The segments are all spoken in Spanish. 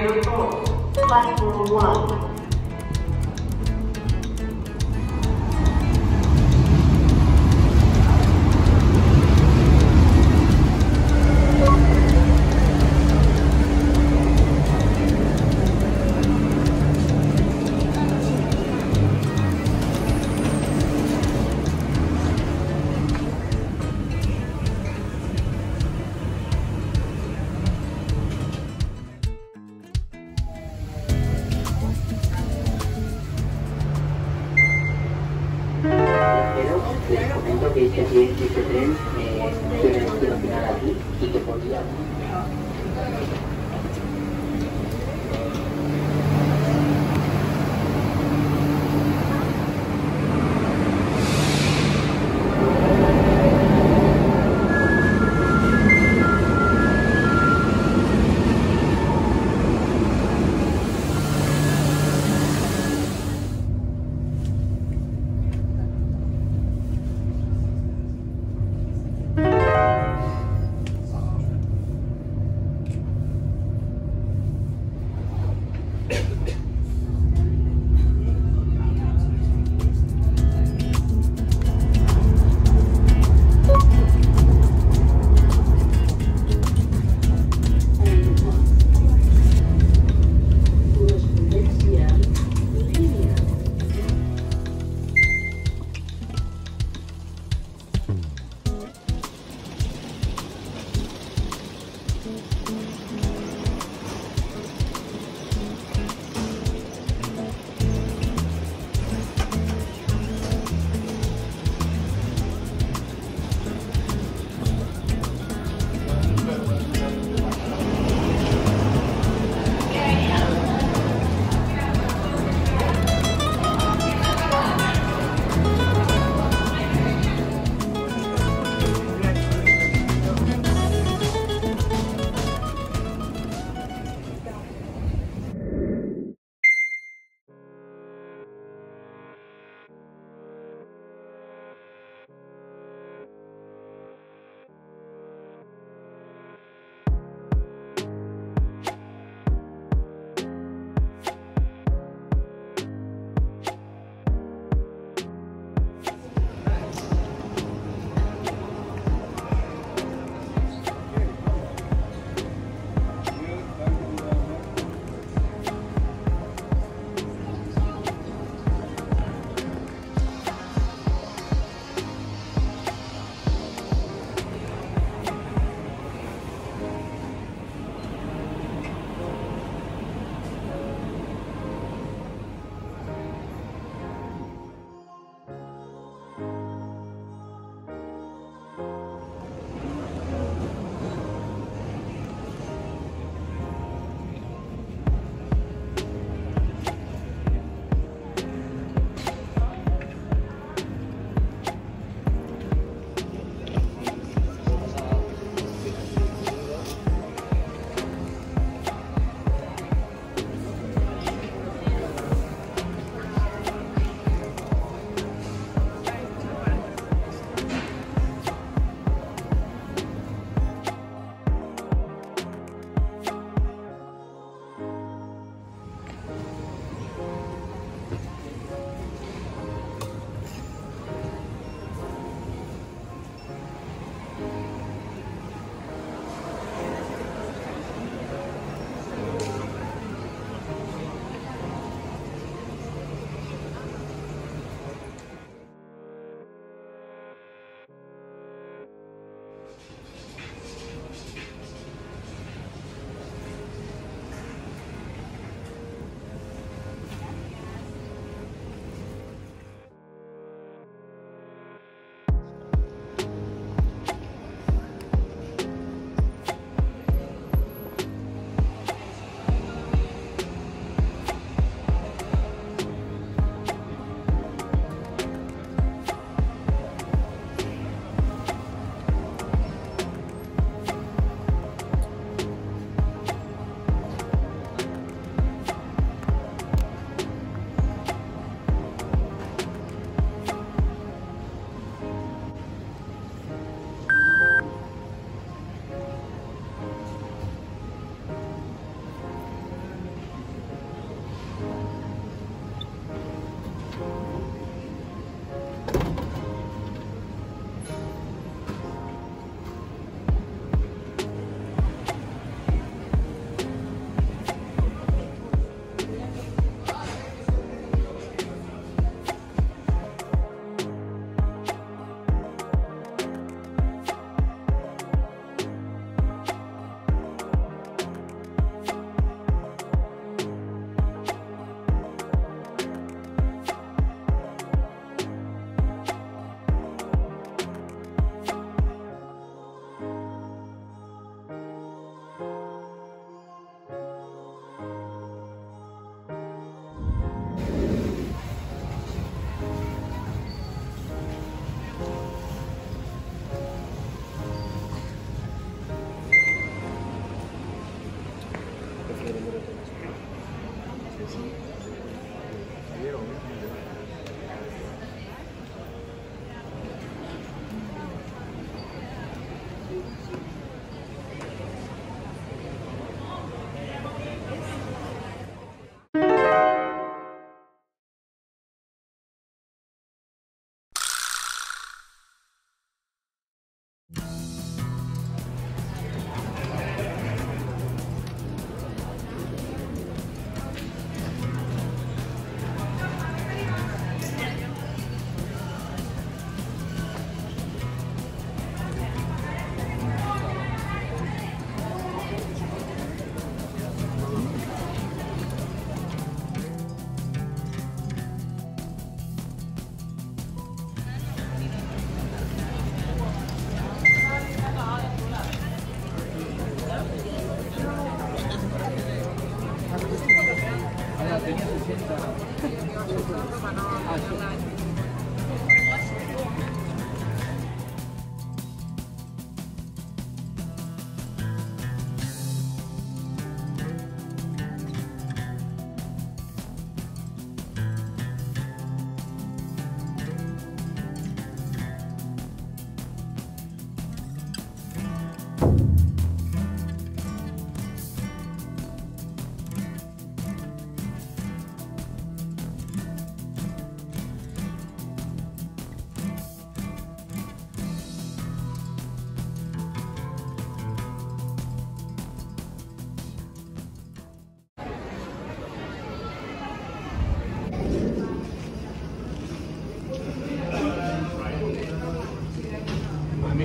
Operator Pulse, Platform 1. Les comento que este accidente, este tren, tiene destino final aquí y que podría...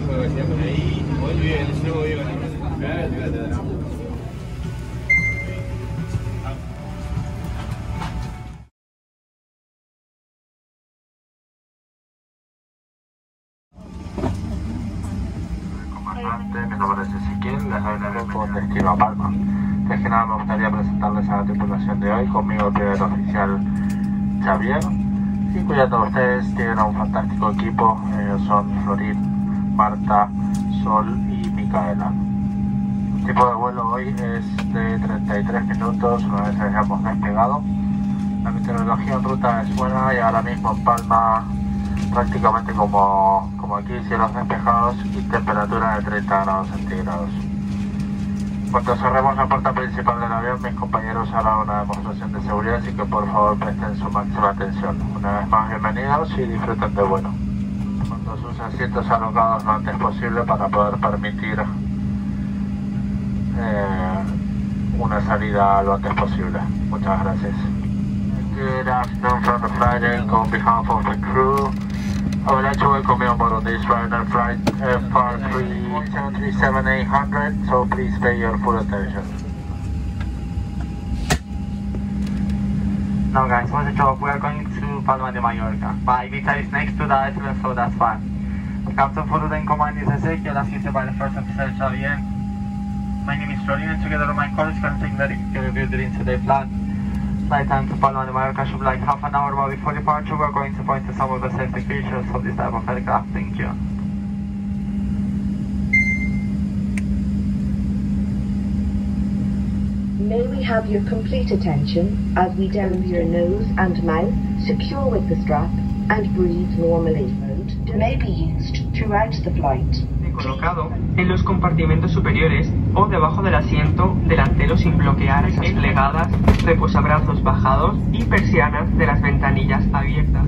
Muy bien, muy bien. Comandante, mi nombre es Ezequiel, les doy la info con destino a Palma. De que nada me gustaría presentarles a la tripulación de hoy, conmigo el primer oficial Xavier. Y cuidando a ustedes, tienen a un fantástico equipo, son Florín, Marta, Sol y Micaela. El tiempo de vuelo hoy es de 33 minutos una vez hayamos despegado. La meteorología en ruta es buena y ahora mismo en Palma prácticamente como aquí, cielos despejados y temperatura de 30 grados centígrados. Cuando cerremos la puerta principal del avión, mis compañeros harán una demostración de seguridad, así que por favor presten su máxima atención. Una vez más, bienvenidos y disfruten de vuelo. Con sus asientos alocados lo antes posible para poder permitir una salida lo antes posible. Muchas gracias. Good afternoon from the flight deck. On behalf of the crew, I would like to welcome you on board on this Ryanair flight FR3737800, so please pay your full attention. No guys, what's the job? We are going to Palma de Mallorca. My Ibiza is next to the island, so that's fine. Captain for the command is Ezequiel, assisted by the first officer Xavier. My name is Florin, and together with my colleagues we are taking the review during today's plan. Flight time to Palma de Mallorca should be like half an hour, but before departure we are going to point to some of the safety features of this type of aircraft. Thank you. May we have your complete attention as we delve your nose and mouth, secure with the strap, and breathe normally. May be used throughout the flight. Colocado en los compartimentos superiores o debajo del asiento delantero sin bloquear, mesas plegadas, reposabrazos bajados y persianas de las ventanillas abiertas.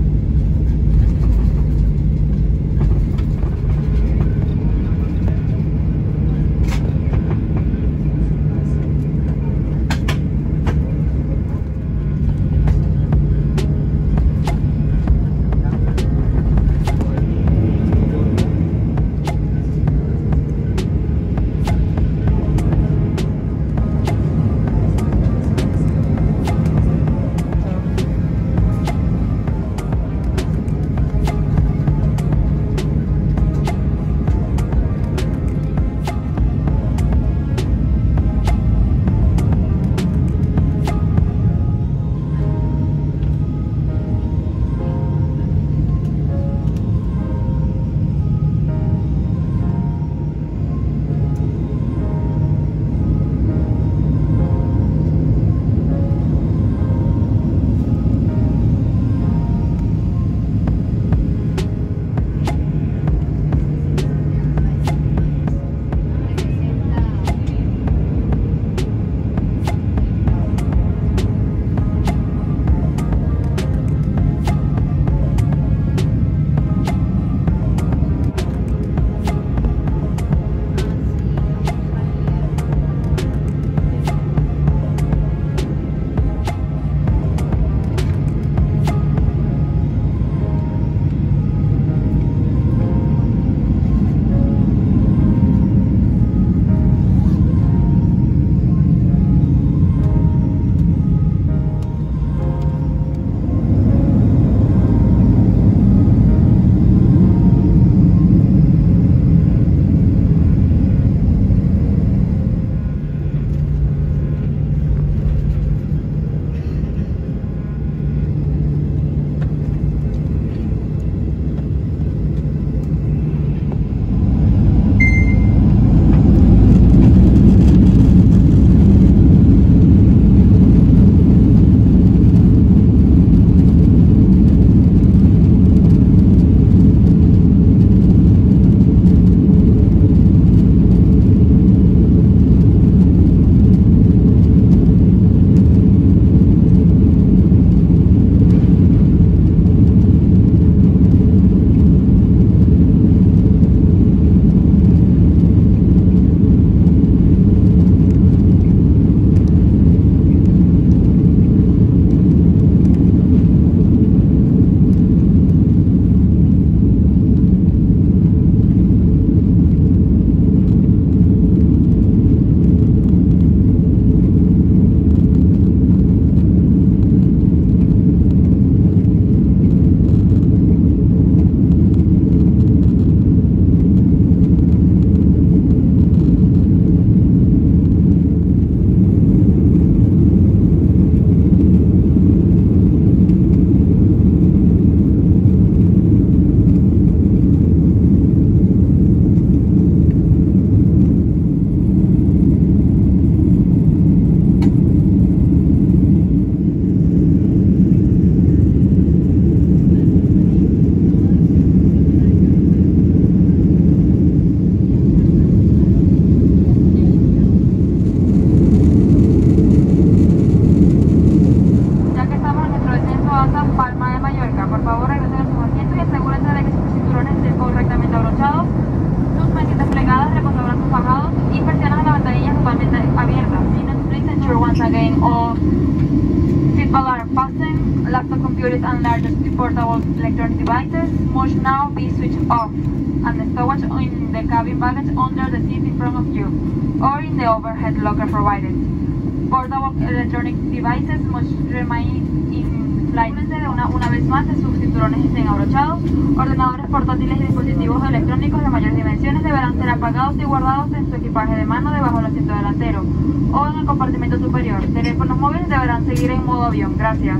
smallest and largest portable electronic devices must now be switched off, and the storage in the cabin baggage under the seat in front of you, or in the overhead locker provided. Portable electronic devices must remain in flight. Una vez más, sus cinturones estén abrochados. Ordenadores portátiles y dispositivos electrónicos de mayores dimensiones deberán ser apagados y guardados en su equipaje de mano debajo del asiento delantero o en el compartimento superior. Teléfonos móviles deberán seguir en modo avión. Gracias.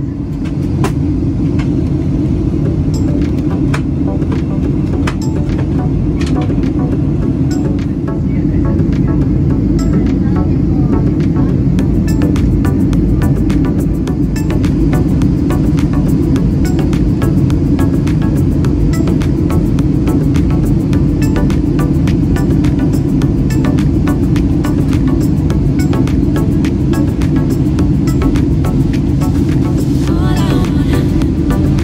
All I wanna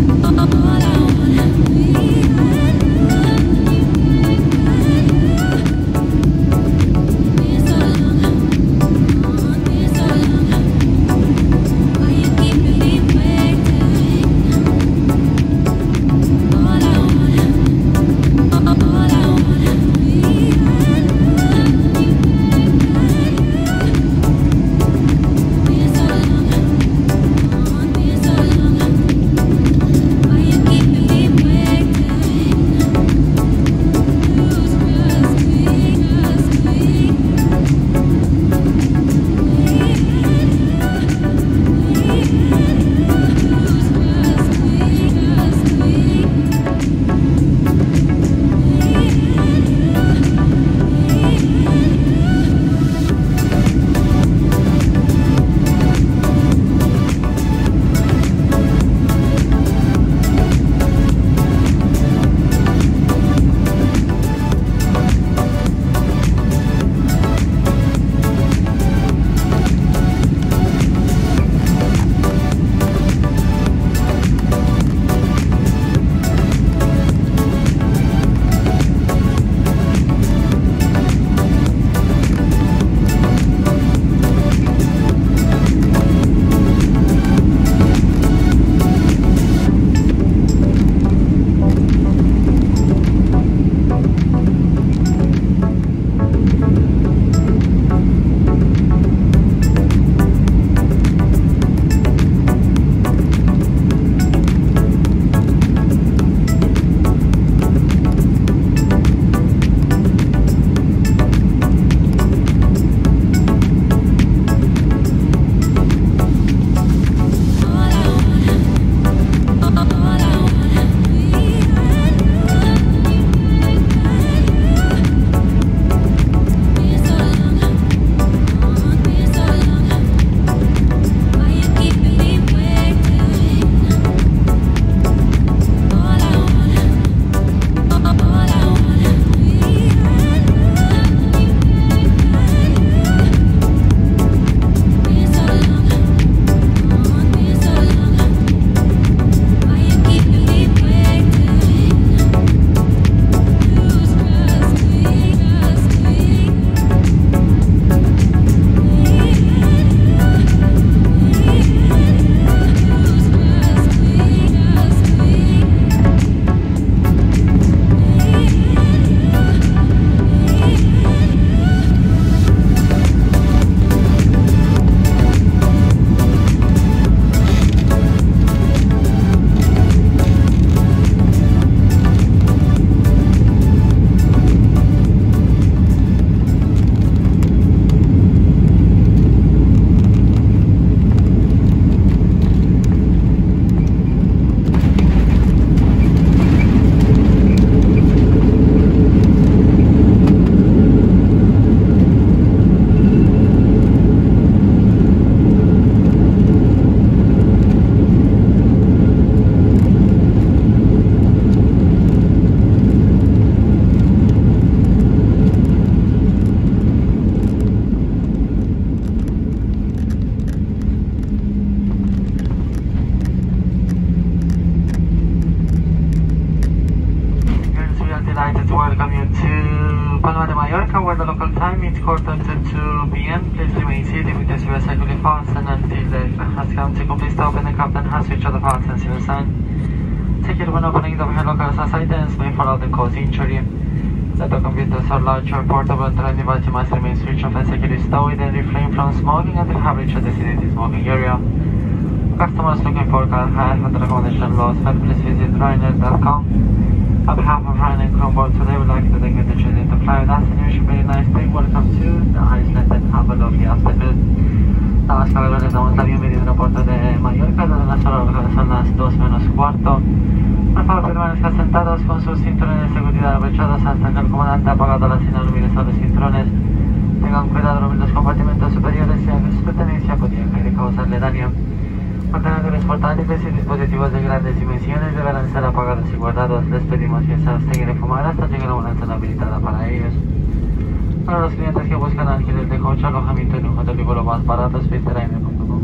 Palma de Mallorca, where the local time is 2:45 p.m. Please remain seated with your seatbelt securely fastened until the has come to complete stop and the captain has switched off the fasten seal sign. Take care when opening the overhead lockers as items may fall out and cause injury. Let the computers or large or portable electronic devices must remain switched off and securely stowed and refrain from smoking until have reached a designated smoking area. Customers looking for car hire and accommodation laws, please visit Ryanair.com. On behalf of Ryanair crew on board today, we'd like to thank you for choosing to fly with us and wish you a very nice day. Welcome to the Iceland and have a lovely afternoon. Damas y caballeros, les damos la bienvenida al aeropuerto de Mallorca, donde las horas son las 2:45. Por favor, permanezcan sentados con sus cinturones de seguridad abrochados hasta que el comandante ha apagado la señal luminosa de los cinturones. Tengan cuidado en los compartimentos superiores, ya que su pertenencia podría causarle daño. Ordenadores portátiles y dispositivos de grandes dimensiones deberán ser apagados y guardados. Les pedimos que se abstengan de fumar hasta llegar a una zona habilitada para ellos. Para los clientes que buscan alquiler de coche, alojamiento en un hotel y vuelo más barato, visitryanair.com.